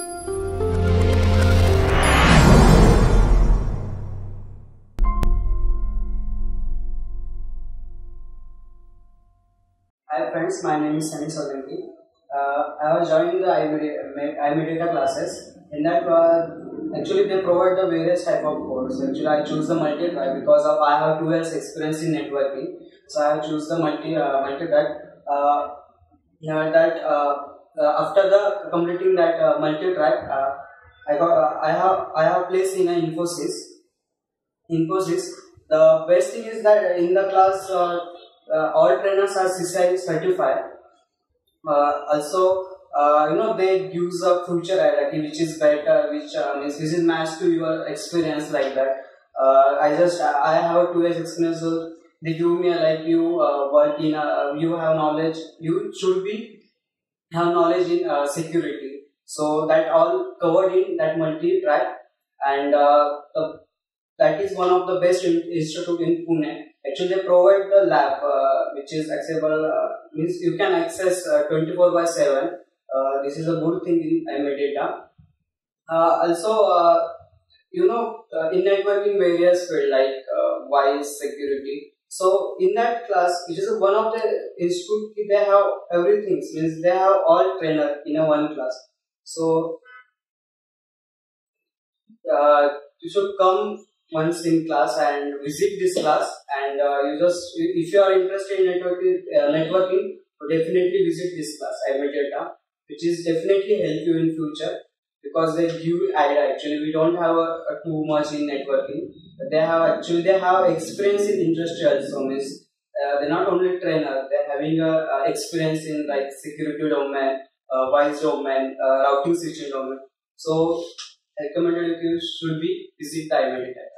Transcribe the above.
Hi friends, my name is Sunny Solanki. I was joining the iMediata classes. In that, actually they provide the various type of course. Actually, I choose the multi-track because of I have 2 years experience in networking. So I have choose the multi-track. Yeah, that after the completing that multi-track, I have placed in a Infosys. The best thing is that in the class, all trainers are CCI certified. Also, they use a future hierarchy which is better, which means this is matched to your experience like that. I have a 2 years experience, so they give me you work in you have knowledge, you should be have knowledge in security. So that all covered in that multi-track, and that is one of the best institute in Pune. Actually, they provide the lab which is accessible, means you can access 24/7. This is a good thing in iMediata. Also, in networking various field like wise security. So in that class, which is one of the institute, they have everything. Means they have all trainer in a one class. So you should come once in class and visit this class, and if you are interested in networking, definitely visit this class iMediata, which is definitely help you in future, because they give idea. Actually, we don't have too much in networking. They have experience in industry also. Means they're not only trainer, they're having a experience in like security domain, voice domain, routing switching domain. So recommended, you should be visit iMediata.